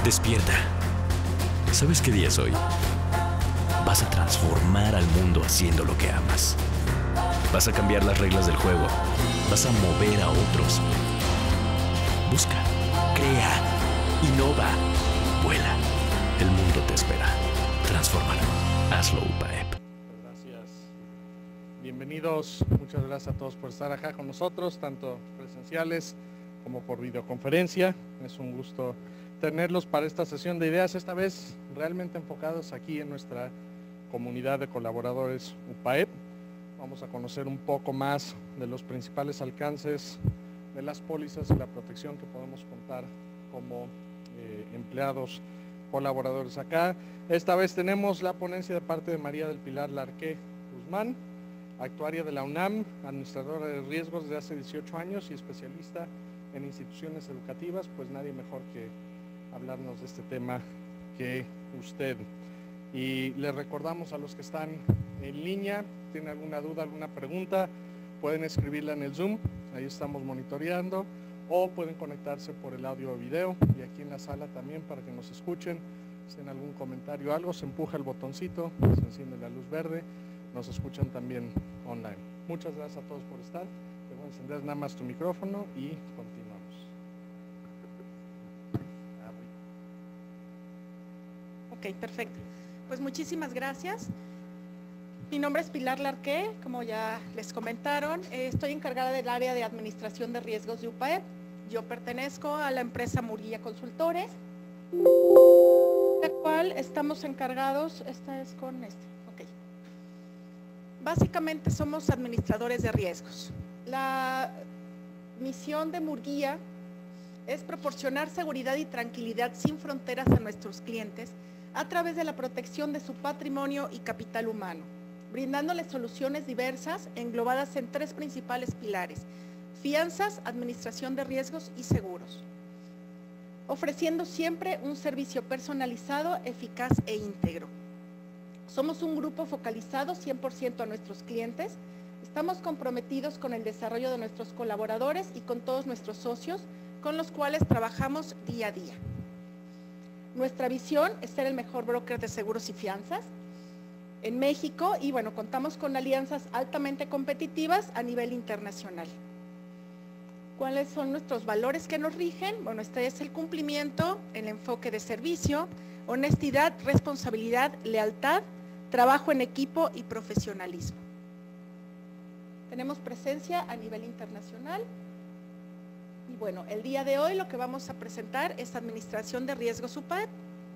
Despierta. ¿Sabes qué día es hoy? Vas a transformar al mundo haciendo lo que amas. Vas a cambiar las reglas del juego. Vas a mover a otros. Busca, crea, innova, vuela. El mundo te espera. Transfórmalo. Hazlo UPAEP. Gracias. Bienvenidos. Muchas gracias a todos por estar acá con nosotros, tanto presenciales como por videoconferencia. Es un gusto tenerlos para esta sesión de ideas, esta vez realmente enfocados aquí en nuestra comunidad de colaboradores UPAEP. Vamos a conocer un poco más de los principales alcances de las pólizas y la protección que podemos contar como empleados colaboradores acá. Esta vez tenemos la ponencia de parte de María del Pilar Larqué Guzmán, actuaria de la UNAM, administradora de riesgos desde hace 18 años y especialista en instituciones educativas. Pues nadie mejor que hablarnos de este tema que usted. Y les recordamos a los que están en línea, tienen alguna duda, alguna pregunta, pueden escribirla en el Zoom, ahí estamos monitoreando, o pueden conectarse por el audio o video, y aquí en la sala también para que nos escuchen. Si en algún comentario o algo, se empuja el botoncito, se enciende la luz verde, nos escuchan también online. Muchas gracias a todos por estar. Te voy a encender nada más tu micrófono y continuamos. Ok, perfecto. Pues muchísimas gracias. Mi nombre es Pilar Larqué, como ya les comentaron. Estoy encargada del área de administración de riesgos de UPAEP. Yo pertenezco a la empresa Murguía Consultores, la cual estamos encargados, esta es con ok. Básicamente somos administradores de riesgos. La misión de Murguía es proporcionar seguridad y tranquilidad sin fronteras a nuestros clientes a través de la protección de su patrimonio y capital humano, brindándoles soluciones diversas englobadas en tres principales pilares: fianzas, administración de riesgos y seguros, ofreciendo siempre un servicio personalizado, eficaz e íntegro. Somos un grupo focalizado 100% a nuestros clientes. Estamos comprometidos con el desarrollo de nuestros colaboradores y con todos nuestros socios, con los cuales trabajamos día a día. Nuestra visión es ser el mejor broker de seguros y fianzas en México y bueno, contamos con alianzas altamente competitivas a nivel internacional. ¿Cuáles son nuestros valores que nos rigen? Bueno, este es el cumplimiento, el enfoque de servicio, honestidad, responsabilidad, lealtad, trabajo en equipo y profesionalismo. Tenemos presencia a nivel internacional. Y bueno, el día de hoy lo que vamos a presentar es administración de riesgos UPAEP.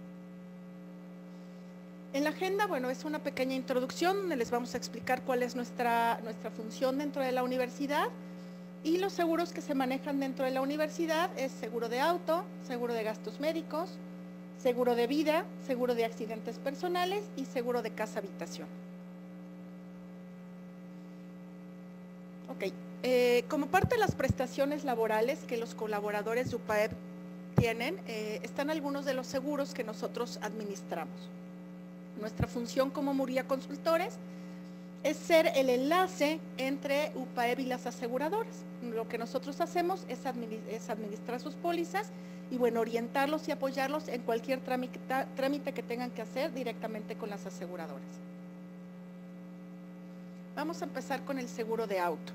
En la agenda, bueno, es una pequeña introducción donde les vamos a explicar cuál es nuestra función dentro de la universidad y los seguros que se manejan dentro de la universidad es seguro de auto, seguro de gastos médicos, seguro de vida, seguro de accidentes personales y seguro de casa-habitación. Ok. Como parte de las prestaciones laborales que los colaboradores de UPAEP tienen, están algunos de los seguros que nosotros administramos. Nuestra función como Murguía Consultores es ser el enlace entre UPAEP y las aseguradoras. Lo que nosotros hacemos es administrar sus pólizas y bueno, orientarlos y apoyarlos en cualquier trámite que tengan que hacer directamente con las aseguradoras. Vamos a empezar con el seguro de auto.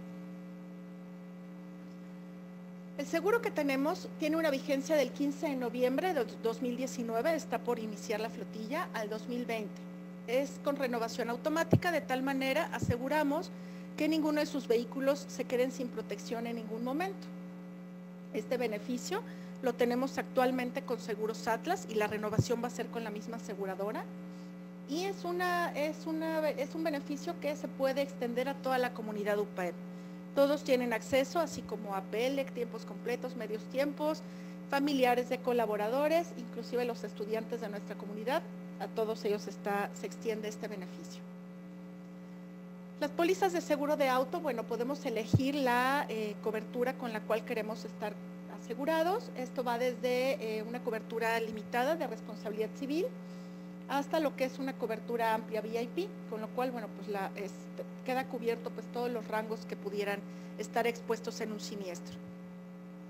El seguro que tenemos tiene una vigencia del 15 de noviembre de 2019, está por iniciar la flotilla al 2020. Es con renovación automática, de tal manera aseguramos que ninguno de sus vehículos se queden sin protección en ningún momento. Este beneficio lo tenemos actualmente con Seguros Atlas y la renovación va a ser con la misma aseguradora. Y es un beneficio que se puede extender a toda la comunidad UPAEP. Todos tienen acceso, así como APL, tiempos completos, medios tiempos, familiares de colaboradores, inclusive los estudiantes de nuestra comunidad, a todos ellos se extiende este beneficio. Las pólizas de seguro de auto, bueno, podemos elegir la cobertura con la cual queremos estar asegurados. Esto va desde una cobertura limitada de responsabilidad civil hasta lo que es una cobertura amplia VIP, con lo cual, bueno, pues queda cubierto pues todos los rangos que pudieran estar expuestos en un siniestro.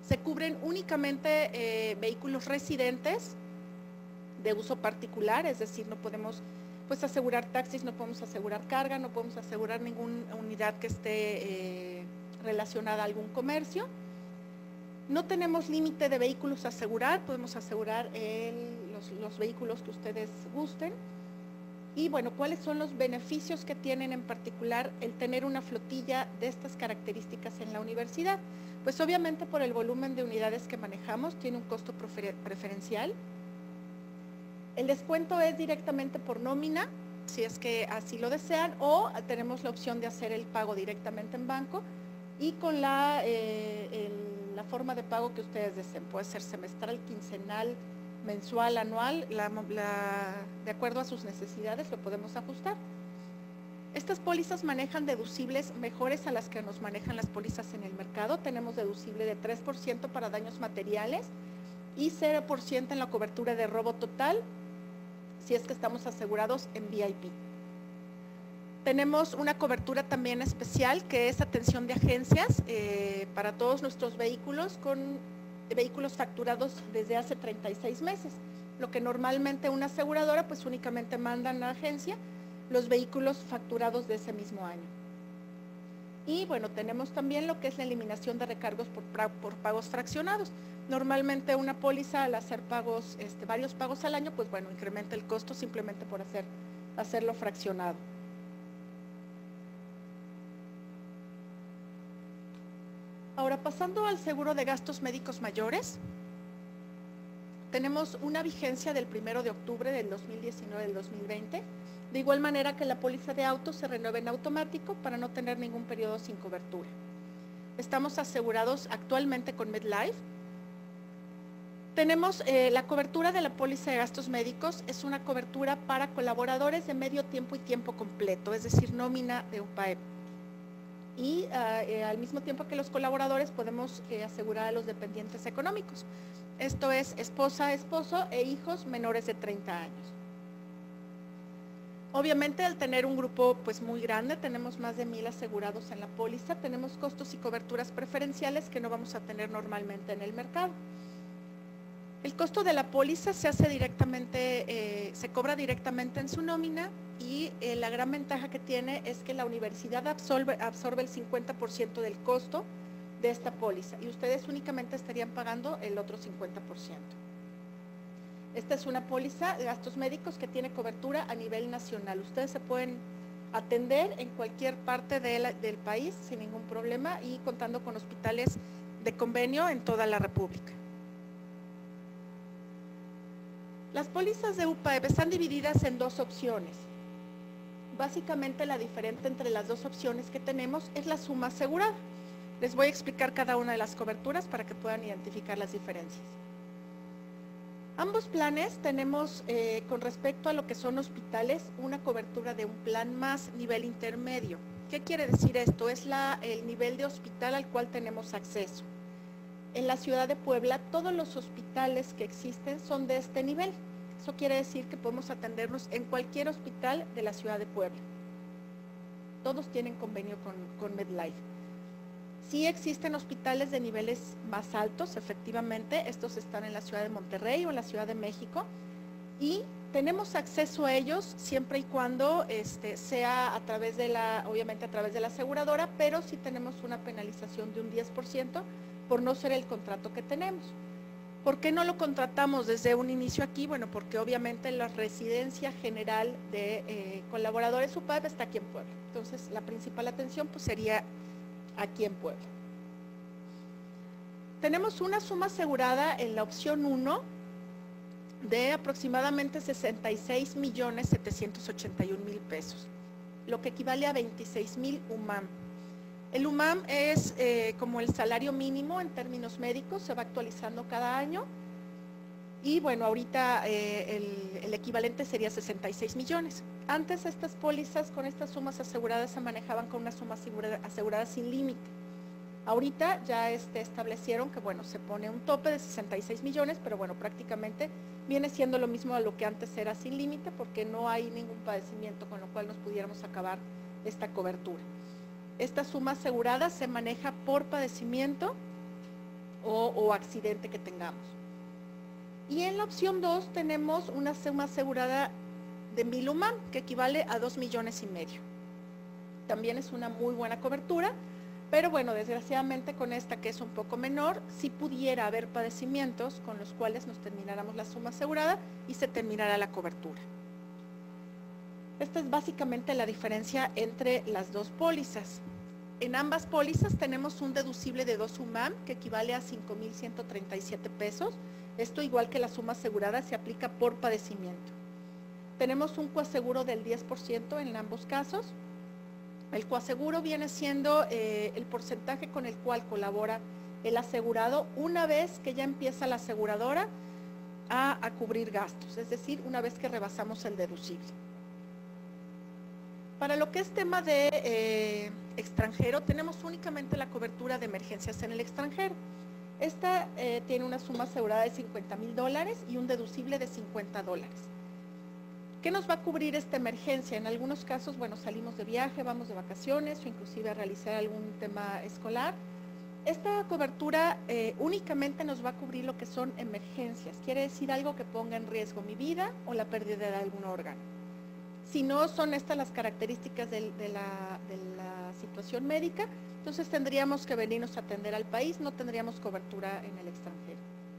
Se cubren únicamente vehículos residentes de uso particular, es decir, no podemos pues asegurar taxis, no podemos asegurar carga, no podemos asegurar ninguna unidad que esté relacionada a algún comercio. No tenemos límite de vehículos a asegurar, podemos asegurar los vehículos que ustedes gusten. Y bueno, ¿cuáles son los beneficios que tienen en particular el tener una flotilla de estas características en la universidad? Pues obviamente por el volumen de unidades que manejamos, tiene un costo preferencial. El descuento es directamente por nómina, si es que así lo desean, o tenemos la opción de hacer el pago directamente en banco y con la forma de pago que ustedes deseen. Puede ser semestral, quincenal, mensual, anual, de acuerdo a sus necesidades lo podemos ajustar. Estas pólizas manejan deducibles mejores a las que nos manejan las pólizas en el mercado. Tenemos deducible de 3% para daños materiales y 0% en la cobertura de robo total, si es que estamos asegurados en VIP. Tenemos una cobertura también especial que es atención de agencias para todos nuestros vehículos con vehículos facturados desde hace 36 meses. Lo que normalmente una aseguradora pues únicamente mandan a la agencia los vehículos facturados de ese mismo año. Y bueno, tenemos también lo que es la eliminación de recargos por pagos fraccionados. Normalmente una póliza al hacer pagos, varios pagos al año, pues bueno, incrementa el costo simplemente por hacerlo fraccionado. Ahora, pasando al seguro de gastos médicos mayores, tenemos una vigencia del 1 de octubre del 2019 del 2020, de igual manera que la póliza de auto se renueva en automático para no tener ningún periodo sin cobertura. Estamos asegurados actualmente con MedLife. Tenemos la cobertura de la póliza de gastos médicos, es una cobertura para colaboradores de medio tiempo y tiempo completo, es decir, nómina de UPAEP. Y al mismo tiempo que los colaboradores podemos asegurar a los dependientes económicos. Esto es esposa, esposo e hijos menores de 30 años. Obviamente al tener un grupo pues muy grande, tenemos más de 1000 asegurados en la póliza, tenemos costos y coberturas preferenciales que no vamos a tener normalmente en el mercado. El costo de la póliza se hace directamente, se cobra directamente en su nómina y la gran ventaja que tiene es que la universidad absorbe el 50% del costo de esta póliza y ustedes únicamente estarían pagando el otro 50%. Esta es una póliza de gastos médicos que tiene cobertura a nivel nacional. Ustedes se pueden atender en cualquier parte del país sin ningún problema y contando con hospitales de convenio en toda la República. Las pólizas de UPAEP están divididas en dos opciones. Básicamente la diferencia entre las dos opciones que tenemos es la suma asegurada. Les voy a explicar cada una de las coberturas para que puedan identificar las diferencias. Ambos planes tenemos, con respecto a lo que son hospitales, una cobertura de un plan más nivel intermedio. ¿Qué quiere decir esto? Es el nivel de hospital al cual tenemos acceso. En la ciudad de Puebla, todos los hospitales que existen son de este nivel. Eso quiere decir que podemos atendernos en cualquier hospital de la ciudad de Puebla. Todos tienen convenio con MedLife. Sí existen hospitales de niveles más altos, efectivamente, estos están en la ciudad de Monterrey o en la Ciudad de México y tenemos acceso a ellos siempre y cuando sea obviamente a través de la aseguradora, pero sí tenemos una penalización de un 10% por no ser el contrato que tenemos. ¿Por qué no lo contratamos desde un inicio aquí? Bueno, porque obviamente la residencia general de colaboradores UPAEP está aquí en Puebla, entonces la principal atención pues sería aquí en Puebla. Tenemos una suma asegurada en la opción 1 de aproximadamente 66.781.000 pesos, lo que equivale a 26.000 UMAM. El UMAM es como el salario mínimo en términos médicos, se va actualizando cada año y bueno, ahorita el equivalente sería 66 millones. Antes estas pólizas con estas sumas aseguradas se manejaban con una suma asegurada sin límite. Ahorita ya establecieron que bueno, se pone un tope de 66 millones, pero bueno, prácticamente viene siendo lo mismo a lo que antes era sin límite porque no hay ningún padecimiento con lo cual nos pudiéramos acabar esta cobertura. Esta suma asegurada se maneja por padecimiento o accidente que tengamos. Y en la opción 2 tenemos una suma asegurada de 1000 UMAM, que equivale a 2,5 millones. También es una muy buena cobertura, pero bueno, desgraciadamente con esta, que es un poco menor, sí pudiera haber padecimientos con los cuales nos termináramos la suma asegurada y se terminará la cobertura. Esta es básicamente la diferencia entre las dos pólizas. En ambas pólizas tenemos un deducible de 2 UMAM, que equivale a 5,137 pesos. Esto, igual que la suma asegurada, se aplica por padecimiento. Tenemos un coaseguro del 10% en ambos casos. El coaseguro viene siendo el porcentaje con el cual colabora el asegurado una vez que ya empieza la aseguradora a cubrir gastos, es decir, una vez que rebasamos el deducible. Para lo que es tema de extranjero, tenemos únicamente la cobertura de emergencias en el extranjero. Esta tiene una suma asegurada de $50,000 y un deducible de $50. ¿Qué nos va a cubrir esta emergencia? En algunos casos, bueno, salimos de viaje, vamos de vacaciones o inclusive a realizar algún tema escolar. Esta cobertura únicamente nos va a cubrir lo que son emergencias. Quiere decir algo que ponga en riesgo mi vida o la pérdida de algún órgano. Si no son estas las características de la situación médica, entonces tendríamos que venirnos a atender al país, no tendríamos cobertura en el extranjero.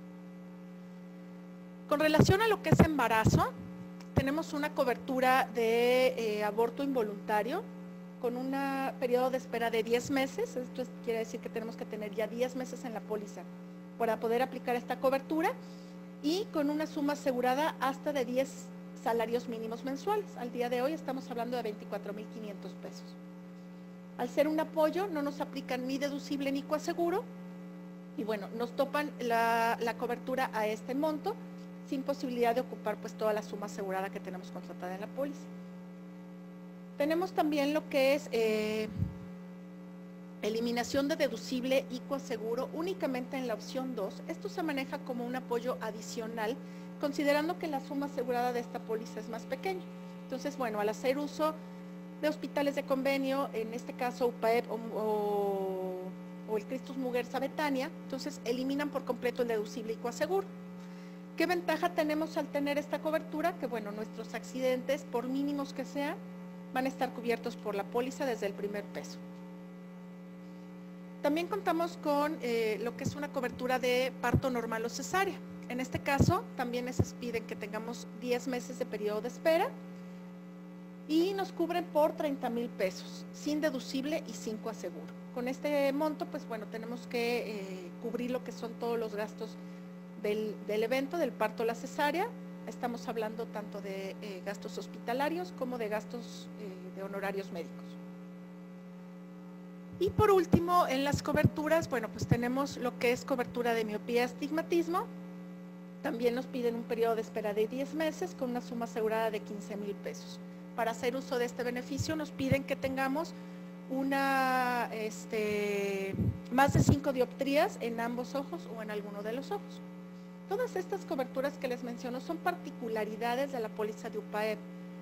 Con relación a lo que es embarazo, tenemos una cobertura de aborto involuntario con un periodo de espera de 10 meses. Esto quiere decir que tenemos que tener ya 10 meses en la póliza para poder aplicar esta cobertura, y con una suma asegurada hasta de 10 salarios mínimos mensuales. Al día de hoy estamos hablando de 24,500 pesos. Al ser un apoyo, no nos aplican ni deducible ni coaseguro, y bueno, nos topan la cobertura a este monto, sin posibilidad de ocupar pues toda la suma asegurada que tenemos contratada en la póliza. Tenemos también lo que es eliminación de deducible y coaseguro únicamente en la opción 2. Esto se maneja como un apoyo adicional, considerando que la suma asegurada de esta póliza es más pequeña. Entonces, bueno, al hacer uso de hospitales de convenio, en este caso UPAEP o el Christus Muguerza Betania, entonces eliminan por completo el deducible y coaseguro. ¿Qué ventaja tenemos al tener esta cobertura? Que bueno, nuestros accidentes, por mínimos que sean, van a estar cubiertos por la póliza desde el primer peso. También contamos con lo que es una cobertura de parto normal o cesárea. En este caso, también les piden que tengamos 10 meses de periodo de espera y nos cubren por 30,000 pesos, sin deducible y sin coaseguro. Con este monto, pues bueno, tenemos que cubrir lo que son todos los gastos del evento, del parto o la cesárea. Estamos hablando tanto de gastos hospitalarios como de gastos de honorarios médicos. Y por último, en las coberturas, bueno, pues tenemos lo que es cobertura de miopía y astigmatismo. También nos piden un periodo de espera de 10 meses con una suma asegurada de 15,000 pesos. Para hacer uso de este beneficio nos piden que tengamos más de 5 dioptrías en ambos ojos o en alguno de los ojos. Todas estas coberturas que les menciono son particularidades de la póliza de UPAEP.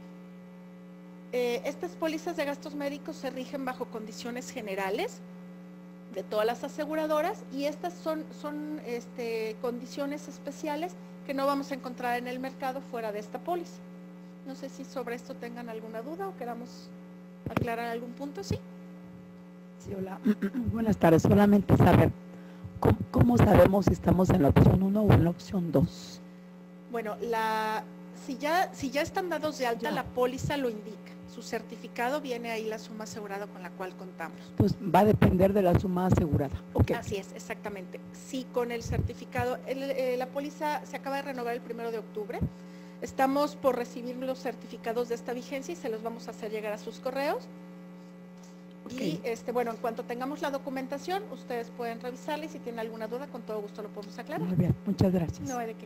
Estas pólizas de gastos médicos se rigen bajo condiciones generales de todas las aseguradoras, y estas son condiciones especiales que no vamos a encontrar en el mercado fuera de esta póliza. No sé si sobre esto tengan alguna duda o queramos aclarar algún punto. ¿Sí? Sí, hola. Buenas tardes. Solamente saber, ¿cómo sabemos si estamos en la opción 1 o en la opción 2? Bueno, si ya están dados de alta, la póliza lo indica. Su certificado, viene ahí la suma asegurada con la cual contamos. Pues va a depender de la suma asegurada. Okay. Así es, exactamente. Sí, con el certificado, la póliza se acaba de renovar el 1 de octubre. Estamos por recibir los certificados de esta vigencia y se los vamos a hacer llegar a sus correos. Okay. Y bueno, en cuanto tengamos la documentación, ustedes pueden revisarla, y si tienen alguna duda, con todo gusto lo podemos aclarar. Muy bien, muchas gracias. No hay de qué.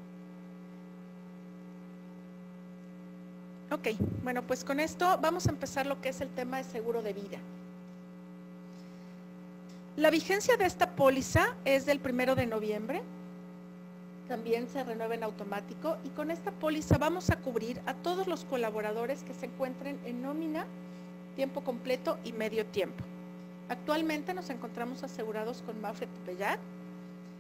Ok, bueno, pues con esto vamos a empezar lo que es el tema de seguro de vida. La vigencia de esta póliza es del 1 de noviembre. También se renueva en automático, y con esta póliza vamos a cubrir a todos los colaboradores que se encuentren en nómina, tiempo completo y medio tiempo. Actualmente nos encontramos asegurados con Mafre Tepeyac,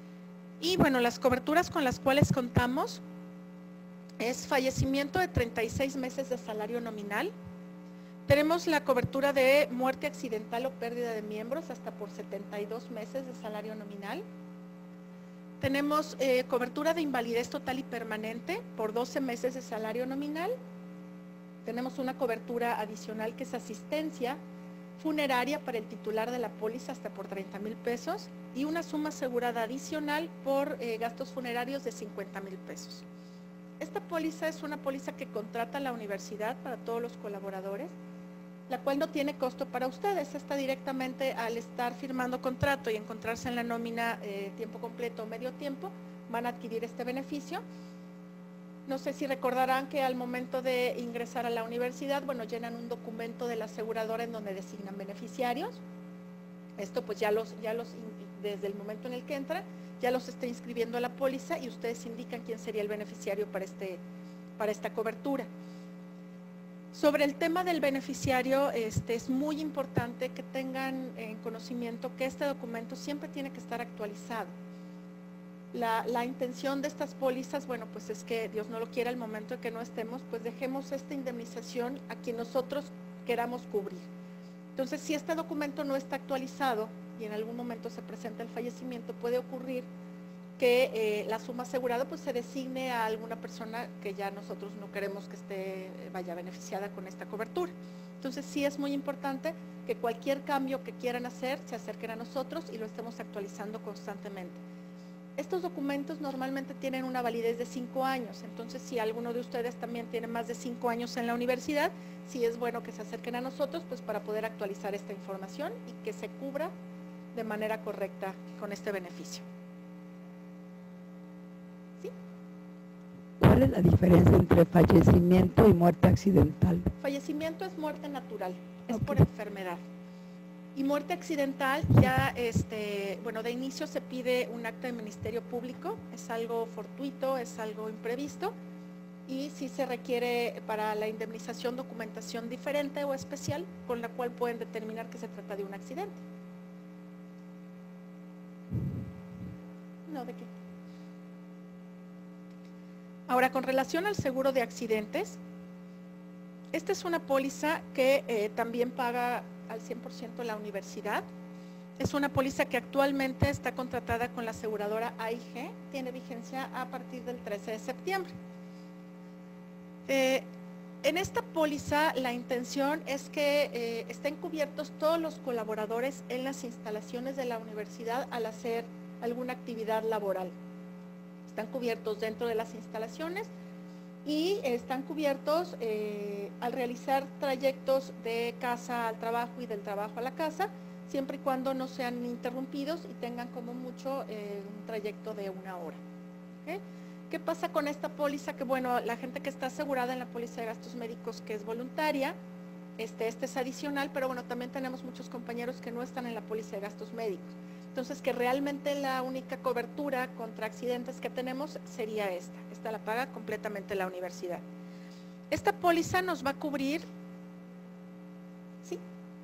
Y bueno, las coberturas con las cuales contamos es fallecimiento de 36 meses de salario nominal. Tenemos la cobertura de muerte accidental o pérdida de miembros hasta por 72 meses de salario nominal. Tenemos cobertura de invalidez total y permanente por 12 meses de salario nominal. Tenemos una cobertura adicional que es asistencia funeraria para el titular de la póliza hasta por 30,000 pesos y una suma asegurada adicional por gastos funerarios de 50,000 pesos. Esta póliza es una póliza que contrata la universidad para todos los colaboradores, la cual no tiene costo para ustedes. Está directamente al estar firmando contrato y encontrarse en la nómina tiempo completo o medio tiempo, van a adquirir este beneficio. No sé si recordarán que al momento de ingresar a la universidad, bueno, llenan un documento de la aseguradora en donde designan beneficiarios. Esto pues desde el momento en el que entran, ya los está inscribiendo a la póliza y ustedes indican quién sería el beneficiario para esta cobertura. Sobre el tema del beneficiario, es muy importante que tengan en conocimiento que este documento siempre tiene que estar actualizado. La intención de estas pólizas, bueno, pues es que Dios no lo quiera, al momento de que no estemos, pues dejemos esta indemnización a quien nosotros queramos cubrir. Entonces, si este documento no está actualizado y en algún momento se presenta el fallecimiento, puede ocurrir que la suma asegurada pues se designe a alguna persona que ya nosotros no queremos que vaya beneficiada con esta cobertura. Entonces, sí es muy importante que cualquier cambio que quieran hacer se acerquen a nosotros y lo estemos actualizando constantemente. Estos documentos normalmente tienen una validez de 5 años, entonces si alguno de ustedes también tiene más de 5 años en la universidad, sí es bueno que se acerquen a nosotros pues para poder actualizar esta información y que se cubra de manera correcta con este beneficio. ¿Sí? ¿Cuál es la diferencia entre fallecimiento y muerte accidental? Fallecimiento es muerte natural, es Ok. por enfermedad. Y muerte accidental ya, bueno, de inicio se pide un acta de Ministerio Público, es algo fortuito, es algo imprevisto y sí se requiere para la indemnización documentación diferente o especial con la cual pueden determinar que se trata de un accidente. No, ¿de qué? Ahora, con relación al seguro de accidentes, esta es una póliza que también paga al 100% la universidad. Es una póliza que actualmente está contratada con la aseguradora AIG, tiene vigencia a partir del 13 de septiembre. En esta póliza la intención es que estén cubiertos todos los colaboradores en las instalaciones de la universidad al hacer alguna actividad laboral. Están cubiertos dentro de las instalaciones y están cubiertos al realizar trayectos de casa al trabajo y del trabajo a la casa, siempre y cuando no sean interrumpidos y tengan como mucho un trayecto de 1 hora. ¿Okay? ¿Qué pasa con esta póliza? Que bueno, la gente que está asegurada en la póliza de gastos médicos que es voluntaria, este es adicional, pero bueno, también tenemos muchos compañeros que no están en la póliza de gastos médicos. Entonces, que realmente la única cobertura contra accidentes que tenemos sería esta. Esta la paga completamente la universidad. Esta póliza nos va a cubrir, ¿sí?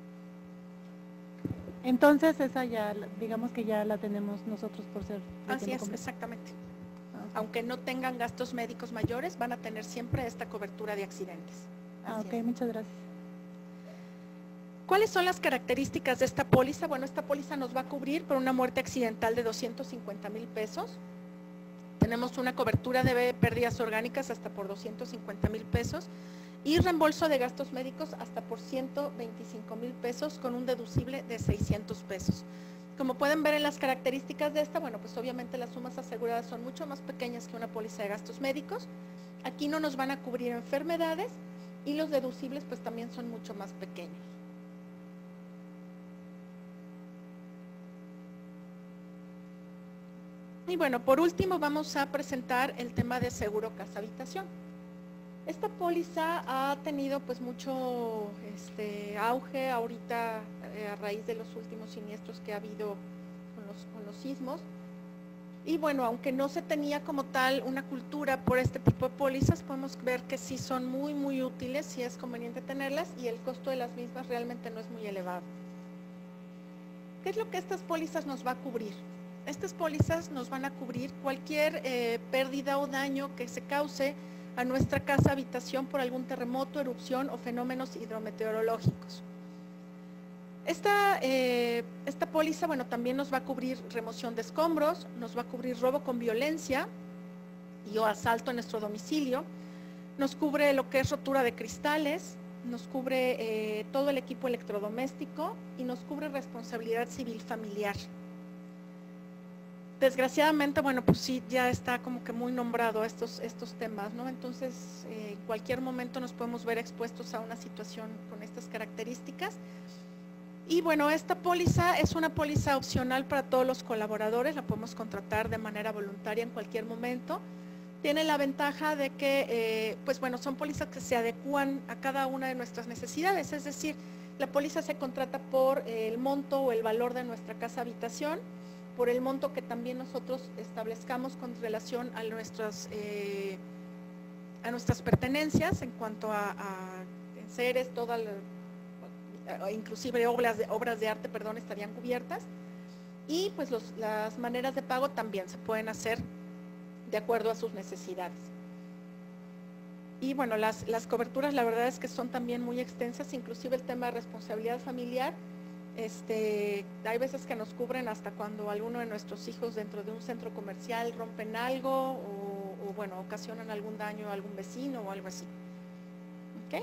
Entonces, esa ya, digamos que ya la tenemos nosotros por ser. Así es, exactamente. Aunque no tengan gastos médicos mayores, van a tener siempre esta cobertura de accidentes. Así Ok, es. muchas gracias. ¿Cuáles son las características de esta póliza? Bueno, esta póliza nos va a cubrir por una muerte accidental de 250,000 pesos. Tenemos una cobertura de pérdidas orgánicas hasta por 250,000 pesos y reembolso de gastos médicos hasta por 125,000 pesos con un deducible de 600 pesos. Como pueden ver en las características de esta, bueno, pues obviamente las sumas aseguradas son mucho más pequeñas que una póliza de gastos médicos. Aquí no nos van a cubrir enfermedades y los deducibles pues también son mucho más pequeños. Y bueno, por último vamos a presentar el tema de seguro casa habitación. Esta póliza ha tenido pues mucho auge ahorita a raíz de los últimos siniestros que ha habido con los sismos. Y bueno, aunque no se tenía como tal una cultura por este tipo de pólizas, podemos ver que sí son muy, muy útiles, sí es conveniente tenerlas y el costo de las mismas realmente no es muy elevado. ¿Qué es lo que estas pólizas nos va a cubrir? Estas pólizas nos van a cubrir cualquier pérdida o daño que se cause a nuestra casa habitación por algún terremoto, erupción o fenómenos hidrometeorológicos. Esta póliza, bueno, también nos va a cubrir remoción de escombros, nos va a cubrir robo con violencia y o asalto en nuestro domicilio, nos cubre lo que es rotura de cristales, nos cubre todo el equipo electrodoméstico y nos cubre responsabilidad civil familiar. Desgraciadamente, bueno, pues sí, ya está como que muy nombrado estos temas, ¿no? Entonces, en cualquier momento nos podemos ver expuestos a una situación con estas características. Y bueno, esta póliza es una póliza opcional para todos los colaboradores, la podemos contratar de manera voluntaria en cualquier momento. Tiene la ventaja de que, pues bueno, son pólizas que se adecúan a cada una de nuestras necesidades, es decir, la póliza se contrata por el monto o el valor de nuestra casa habitación, por el monto que también nosotros establezcamos con relación a nuestras pertenencias en cuanto a enseres, inclusive obras de arte, perdón, estarían cubiertas. Y pues las maneras de pago también se pueden hacer de acuerdo a sus necesidades. Y bueno, las coberturas la verdad es que son también muy extensas, inclusive el tema de responsabilidad familiar. Hay veces que nos cubren hasta cuando alguno de nuestros hijos dentro de un centro comercial rompen algo o bueno, ocasionan algún daño a algún vecino o algo así. ¿Ok?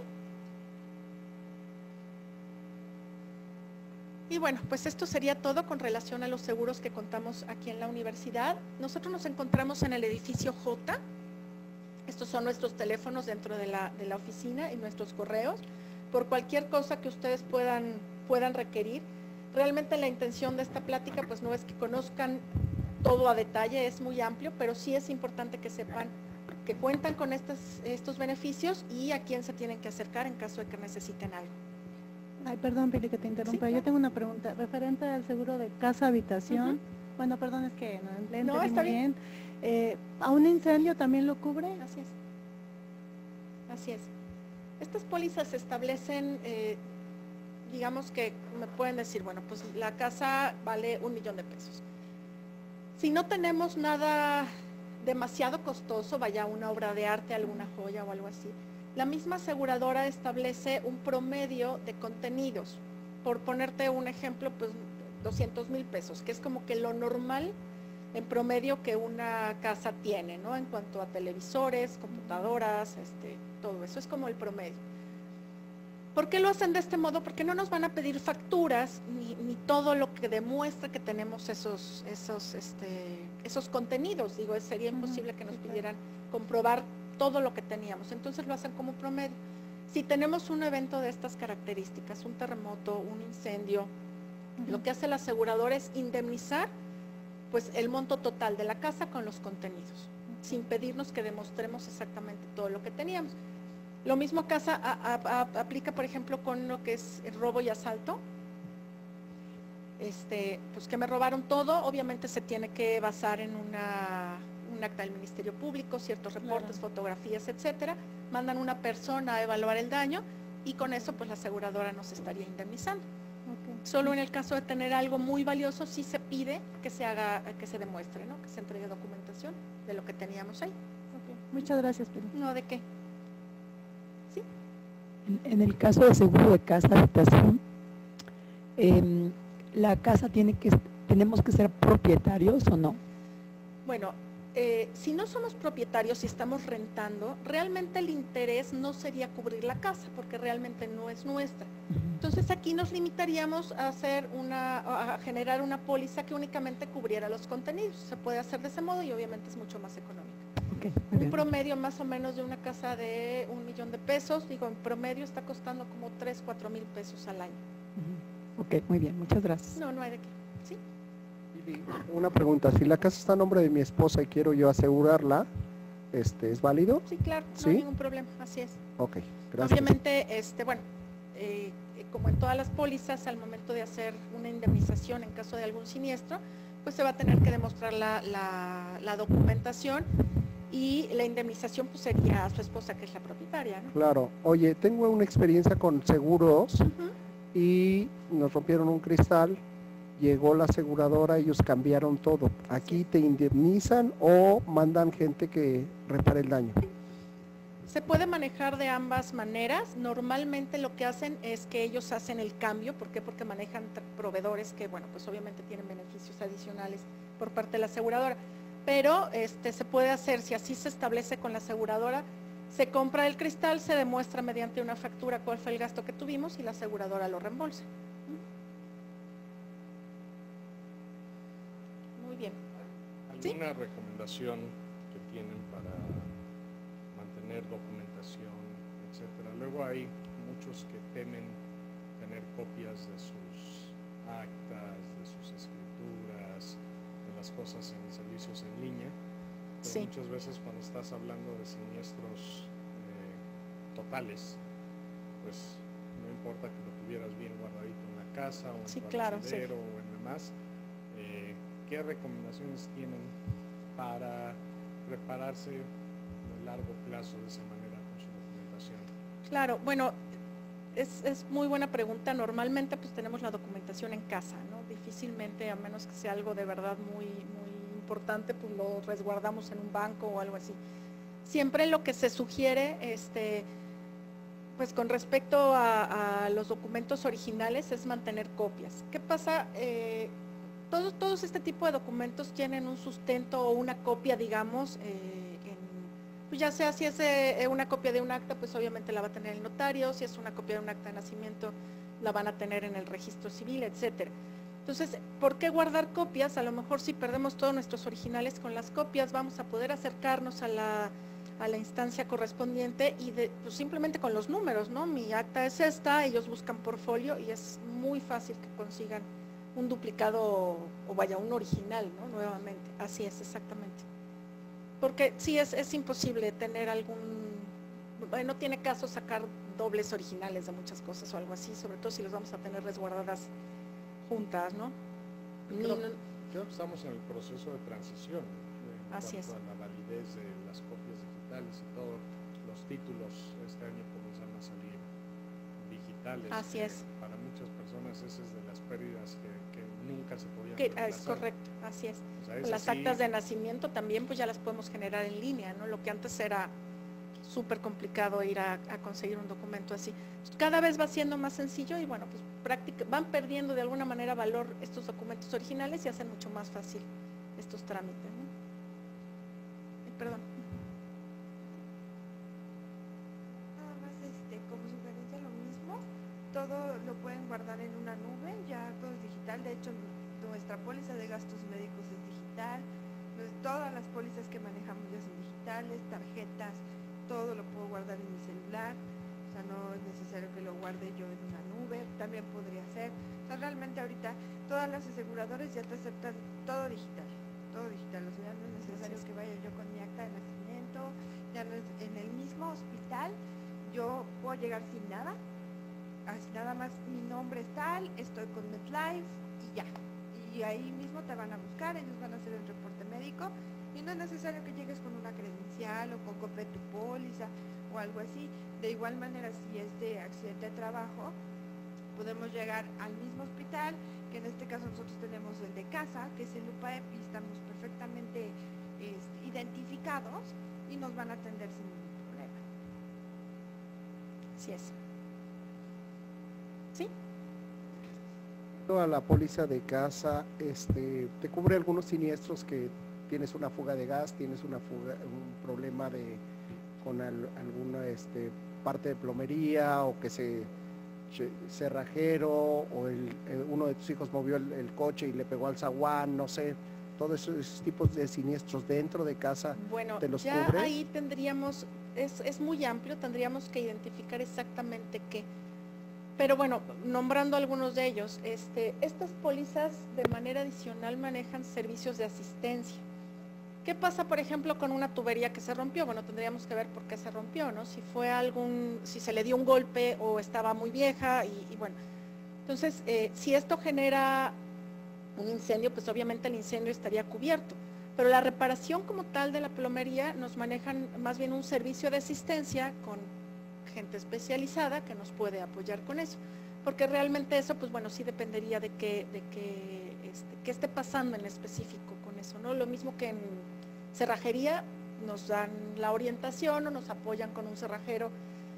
Y bueno, pues esto sería todo con relación a los seguros que contamos aquí en la universidad. Nosotros nos encontramos en el edificio J. Estos son nuestros teléfonos dentro de la oficina y nuestros correos. Por cualquier cosa que ustedes puedan requerir. Realmente la intención de esta plática pues no es que conozcan todo a detalle, es muy amplio, pero sí es importante que sepan que cuentan con estos beneficios y a quién se tienen que acercar en caso de que necesiten algo. Ay, perdón, Pili, que te interrumpa. Sí, claro. Yo tengo una pregunta referente al seguro de casa-habitación. Bueno, perdón, es que no entendí está muy bien. ¿A un incendio también lo cubre? Así es. Así es. Estas pólizas se establecen, digamos que me pueden decir, bueno, pues la casa vale $1,000,000 de pesos. Si no tenemos nada demasiado costoso, vaya una obra de arte, alguna joya o algo así, la misma aseguradora establece un promedio de contenidos. Por ponerte un ejemplo, pues 200,000 pesos, que es como que lo normal en promedio que una casa tiene, ¿no? En cuanto a televisores, computadoras, todo eso es como el promedio. ¿Por qué lo hacen de este modo? Porque no nos van a pedir facturas ni todo lo que demuestra que tenemos esos contenidos. Digo, sería imposible que nos pidieran comprobar todo lo que teníamos. Entonces lo hacen como promedio. Si tenemos un evento de estas características, un terremoto, un incendio, lo que hace el asegurador es indemnizar pues el monto total de la casa con los contenidos, sin pedirnos que demostremos exactamente todo lo que teníamos. Lo mismo aplica, por ejemplo, con lo que es el robo y asalto. Pues que me robaron todo, obviamente se tiene que basar en un acta del Ministerio Público, ciertos reportes, fotografías, etcétera. Mandan una persona a evaluar el daño y con eso pues la aseguradora nos estaría indemnizando. Solo en el caso de tener algo muy valioso sí se pide que se demuestre, ¿no? Que se entregue documentación de lo que teníamos ahí. Muchas gracias, Pili. No, ¿de qué? ¿Sí? En el caso de seguro de casa habitación, la casa tenemos que ser propietarios o no. Bueno, si no somos propietarios y estamos rentando, realmente el interés no sería cubrir la casa porque realmente no es nuestra. Entonces aquí nos limitaríamos a generar una póliza que únicamente cubriera los contenidos. Se puede hacer de ese modo y obviamente es mucho más económico. Un promedio más o menos de una casa de $1,000,000 de pesos, digo, en promedio está costando como 3,000-4,000 pesos al año. Ok, muy bien, muchas gracias. No hay de qué. ¿Sí? Una pregunta, si la casa está a nombre de mi esposa y quiero yo asegurarla, ¿es válido? Sí, claro, no ¿Sí? hay ningún problema, así es. Ok, gracias. Obviamente, como en todas las pólizas, al momento de hacer una indemnización en caso de algún siniestro, pues se va a tener que demostrar la documentación y la indemnización pues sería a su esposa, que es la propietaria, ¿no? Claro. Oye, tengo una experiencia con seguros y nos rompieron un cristal llegó la aseguradora, ellos cambiaron todo. ¿Aquí te indemnizan o mandan gente que repare el daño? Se puede manejar de ambas maneras. Normalmente lo que hacen es que ellos hacen el cambio. ¿Por qué? Porque manejan proveedores que, bueno, pues obviamente tienen beneficios adicionales por parte de la aseguradora. Pero se puede hacer, si así se establece con la aseguradora, se compra el cristal, se demuestra mediante una factura cuál fue el gasto que tuvimos y la aseguradora lo reembolsa. Muy bien. ¿Alguna recomendación que tienen para mantener documentación, etcétera? Luego hay muchos que temen tener copias de sus actas, de sus escrituras, de las cosas en servicios en línea. Pero Sí. muchas veces cuando estás hablando de siniestros totales, pues no importa que lo tuvieras bien guardadito en la casa o en Sí, tu claro, sí. archivero o en demás, ¿qué recomendaciones tienen para prepararse a largo plazo de esa manera con su documentación? Claro, bueno, es muy buena pregunta. Normalmente pues tenemos la documentación en casa, ¿no? Difícilmente, a menos que sea algo de verdad muy importante, pues lo resguardamos en un banco o algo así. Siempre lo que se sugiere, pues con respecto a los documentos originales, es mantener copias. ¿Qué pasa? Todos este tipo de documentos tienen un sustento o una copia, digamos, pues ya sea si es una copia de un acta, pues obviamente la va a tener el notario. Si es una copia de un acta de nacimiento, la van a tener en el registro civil, etcétera. Entonces, ¿por qué guardar copias? A lo mejor si perdemos todos nuestros originales, con las copias vamos a poder acercarnos a la instancia correspondiente y pues simplemente con los números, ¿no? Mi acta es esta, ellos buscan por folio y es muy fácil que consigan un duplicado o vaya, un original, ¿no? Nuevamente, así es, exactamente. Porque sí es imposible tener no tiene caso sacar dobles originales de muchas cosas o algo así, sobre todo si los vamos a tener resguardadas juntas, ¿no? Creo que estamos en el proceso de transición en Así cuanto es. a la validez de las copias digitales y todos los títulos este año comienzan a salir digitales. Así es. Para muchas personas esa es de las pérdidas que nunca se podían Es reemplazar. correcto, así es. O sea, Las actas de nacimiento también pues ya las podemos generar en línea, ¿no? Lo que antes era súper complicado ir a conseguir un documento así. Cada vez va siendo más sencillo y bueno, pues van perdiendo de alguna manera valor estos documentos originales y hacen mucho más fácil estos trámites, ¿no? Perdón. Nada más como sugerencia lo mismo, todo lo pueden guardar en una nube, ya todo es digital. De hecho nuestra póliza de gastos médicos es digital, todas las pólizas que manejamos ya son digitales, tarjetas, todo lo puedo guardar en mi celular. O sea, no es necesario que lo guarde yo en una nube, también podría ser. O sea, realmente ahorita todas las aseguradoras ya te aceptan todo digital, o sea, ya no es necesario que vaya yo con mi acta de nacimiento, ya no es en el mismo hospital, yo puedo llegar sin nada, así nada más mi nombre es tal, estoy con MetLife y ya. Y ahí mismo te van a buscar, ellos van a hacer el reporte médico y no es necesario que llegues con una credencial o con copia de tu póliza o algo así. De igual manera, si es de accidente de trabajo, podemos llegar al mismo hospital, que en este caso nosotros tenemos el de casa, que es el UPAEP, y estamos perfectamente identificados y nos van a atender sin ningún problema. Así es. ¿Sí? A la póliza de casa, te cubre algunos siniestros que tienes una fuga de gas, tienes un problema con alguna parte de plomería o que cerrajero o uno de tus hijos movió el coche y le pegó al zaguán, no sé, todos esos tipos de siniestros dentro de casa, bueno, ¿te los ya cubre? ahí tendríamos, es muy amplio, tendríamos que identificar exactamente qué. Pero bueno, nombrando algunos de ellos, estas pólizas de manera adicional manejan servicios de asistencia. ¿Qué pasa, por ejemplo, con una tubería que se rompió? Bueno, tendríamos que ver por qué se rompió, ¿no? Si se le dio un golpe o estaba muy vieja y bueno. Entonces, si esto genera un incendio, pues obviamente el incendio estaría cubierto. Pero la reparación como tal de la plomería nos manejan más bien un servicio de asistencia con gente especializada que nos puede apoyar con eso, porque realmente eso, pues bueno, sí dependería de qué qué esté pasando en específico con eso, ¿no? Lo mismo que en cerrajería, nos dan la orientación o nos apoyan con un cerrajero.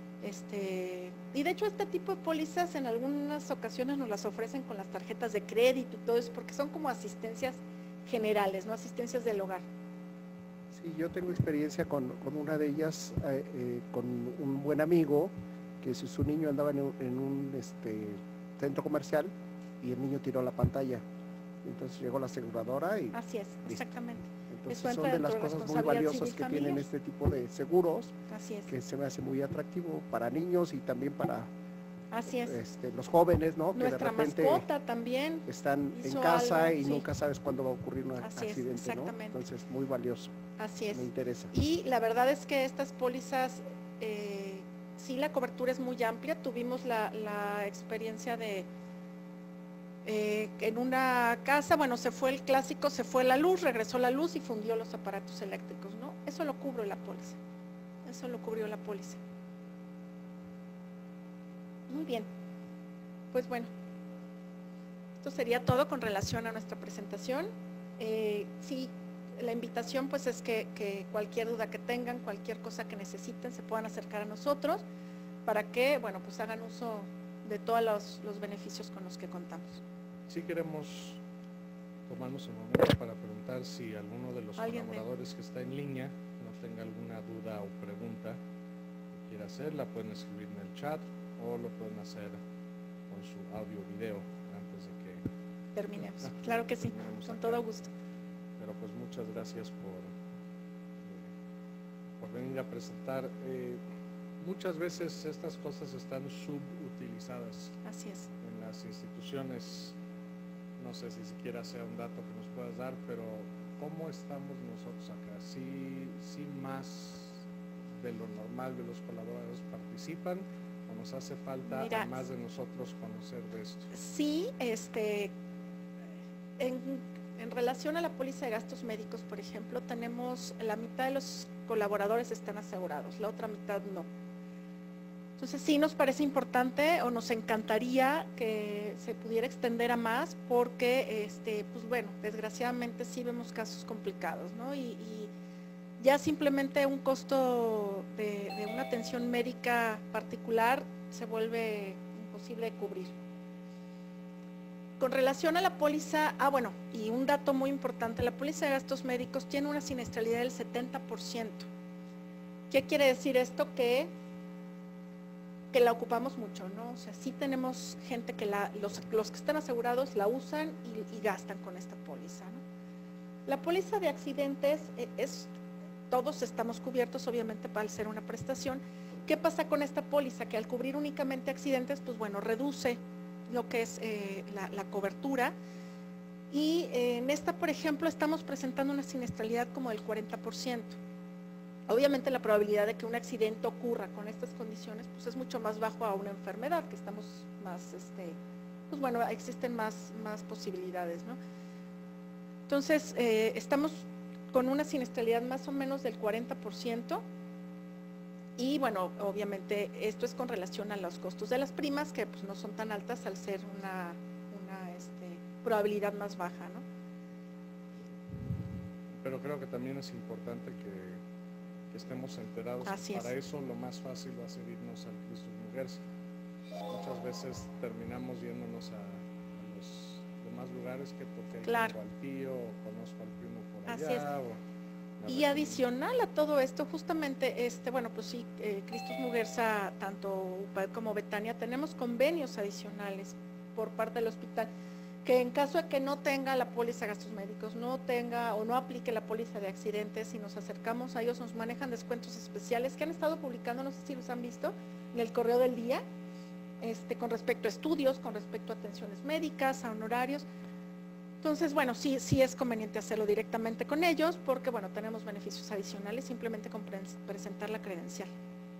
Y de hecho este tipo de pólizas en algunas ocasiones nos las ofrecen con las tarjetas de crédito y todo eso, porque son como asistencias generales, ¿no? Asistencias del hogar. Sí, yo tengo experiencia con una de ellas, con un buen amigo, que su niño andaba en un centro comercial y el niño tiró la pantalla. Entonces llegó la aseguradora y... Así es, listo. exactamente. Entonces son de las cosas muy valiosas que tienen este tipo de seguros, Así es. que se me hace muy atractivo para niños y también para Así es. los jóvenes, ¿no? Nuestra que de repente mascota también están en hizo casa algo, y sí. nunca sabes cuándo va a ocurrir un Así es, accidente, ¿no? exactamente. Entonces, muy valioso. Así es. Me interesa. Y la verdad es que estas pólizas, sí, la cobertura es muy amplia. Tuvimos la experiencia de en una casa, bueno, se fue el clásico, se fue la luz, regresó la luz y fundió los aparatos eléctricos, ¿no? Eso lo cubrió la póliza. Eso lo cubrió la póliza. Muy bien. Pues bueno, esto sería todo con relación a nuestra presentación. Sí, la invitación pues es que cualquier duda que tengan, cualquier cosa que necesiten, se puedan acercar a nosotros para que, bueno, pues hagan uso de todos los beneficios con los que contamos. Sí queremos tomarnos un momento para preguntar si alguno de los colaboradores que está en línea no tenga alguna duda o pregunta que quiera hacer, la pueden escribir en el chat o lo pueden hacer con su audio o video antes de que terminemos. Claro que sí, con acá. todo gusto. Pero pues muchas gracias por venir a presentar. Muchas veces estas cosas están subutilizadas Así es. en las instituciones. No sé si siquiera sea un dato que nos puedas dar, pero ¿cómo estamos nosotros acá? ¿Sí más de lo normal de los colaboradores participan o nos hace falta, Mira, además de nosotros, conocer de esto? Sí, en relación a la póliza de gastos médicos, por ejemplo, tenemos la mitad de los colaboradores están asegurados, la otra mitad no. Entonces sí nos parece importante o nos encantaría que se pudiera extender a más porque, pues bueno, desgraciadamente sí vemos casos complicados, ¿no? Y ya simplemente un costo de una atención médica particular se vuelve imposible de cubrir. Con relación a la póliza, bueno, y un dato muy importante, la póliza de gastos médicos tiene una siniestralidad del 70%. ¿Qué quiere decir esto? Que la ocupamos mucho, ¿no? O sea, sí tenemos gente que los que están asegurados la usan y gastan con esta póliza, ¿no? La póliza de accidentes todos estamos cubiertos, obviamente, para ser una prestación. ¿Qué pasa con esta póliza? Que al cubrir únicamente accidentes, pues bueno, reduce lo que es la cobertura. Y en esta, por ejemplo, estamos presentando una siniestralidad como del 40%. Obviamente la probabilidad de que un accidente ocurra con estas condiciones pues es mucho más bajo a una enfermedad, que estamos más, pues bueno, existen más posibilidades, ¿no? Entonces, estamos con una siniestralidad más o menos del 40% y bueno, obviamente esto es con relación a los costos de las primas, que pues no son tan altas al ser una probabilidad más baja, ¿no? Pero creo que también es importante que estemos enterados. Así para es. eso lo más fácil va a ser irnos al Christus Mujeres. Muchas veces terminamos yéndonos a los demás lugares que porque Claro. tengo al tío o conozco al primo por Así allá. es. Y adicional a todo esto, justamente, bueno, pues sí, Christus Muguerza, tanto UPAD como Betania, tenemos convenios adicionales por parte del hospital, que en caso de que no tenga la póliza de gastos médicos, no tenga o no aplique la póliza de accidentes, si nos acercamos a ellos, nos manejan descuentos especiales que han estado publicando, no sé si los han visto, en el Correo del Día, con respecto a estudios, con respecto a atenciones médicas, a honorarios. Entonces, bueno, sí es conveniente hacerlo directamente con ellos porque, bueno, tenemos beneficios adicionales simplemente con presentar la credencial.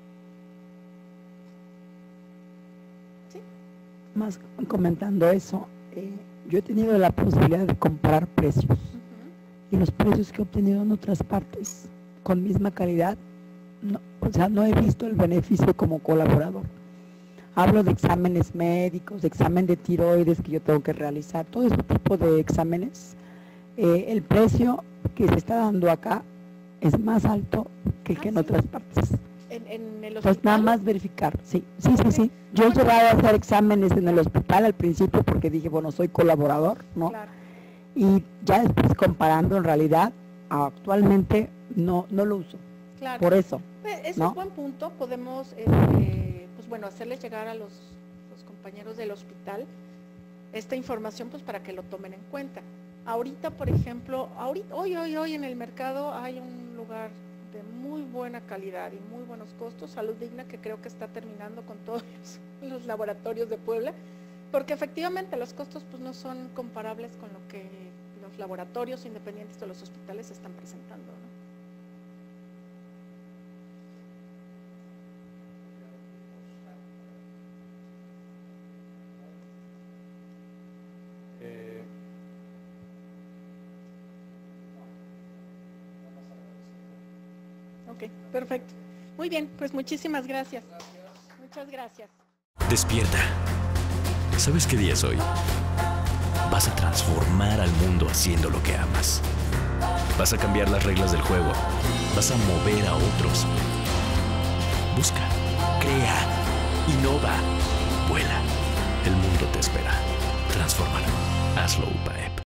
¿Sí? Más comentando eso, yo he tenido la posibilidad de comparar precios y los precios que he obtenido en otras partes con misma calidad, no, o sea, no he visto el beneficio como colaborador. Hablo de exámenes médicos, de examen de tiroides que yo tengo que realizar, todo ese tipo de exámenes. El precio que se está dando acá es más alto que el que en sí. otras partes. En el hospital. Pues nada más verificar, sí. Yo he llegado a hacer exámenes en el hospital al principio porque dije, bueno, soy colaborador, ¿no? Claro. Y ya después comparando en realidad, actualmente no lo uso. Claro. Por eso. Ese ¿no? es buen punto. Podemos, pues bueno, hacerles llegar a los compañeros del hospital esta información, pues para que lo tomen en cuenta. Ahorita, por ejemplo, hoy en el mercado hay un lugar de muy buena calidad y muy buenos costos, Salud Digna, que creo que está terminando con todos los laboratorios de Puebla, porque efectivamente los costos pues no son comparables con lo que los laboratorios independientes de los hospitales están presentando, ¿no? Ok, perfecto. Muy bien, pues muchísimas gracias. Muchas gracias. Despierta. ¿Sabes qué día es hoy? Vas a transformar al mundo haciendo lo que amas. Vas a cambiar las reglas del juego. Vas a mover a otros. Busca, crea, innova, vuela. El mundo te espera. Transfórmalo. Hazlo UPAEP.